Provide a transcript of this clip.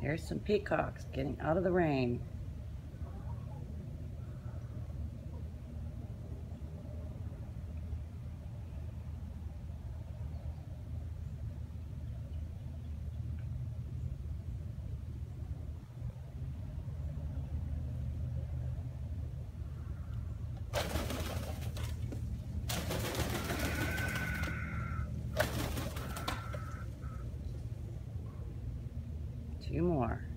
Here's some peacocks getting out of the rain. Two more.